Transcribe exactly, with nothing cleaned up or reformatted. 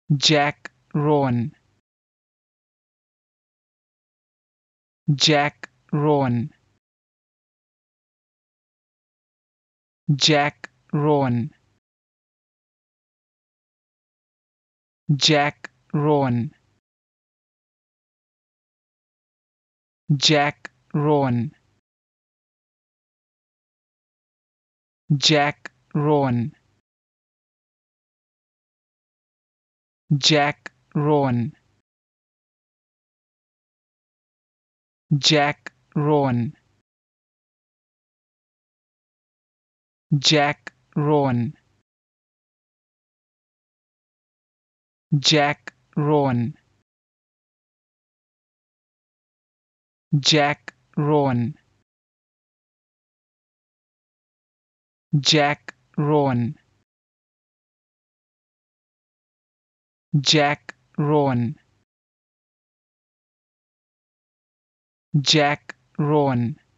Jack Rowan, Jack Rowan, Jack Rowan, Jack Rowan, Jack Rowan, Jack Rowan, Jack Rowan, Jack Rowan, Jack Rowan, Jack Rowan, Jack Rowan, Jack Rowan, Jack Rowan, Jack Rowan,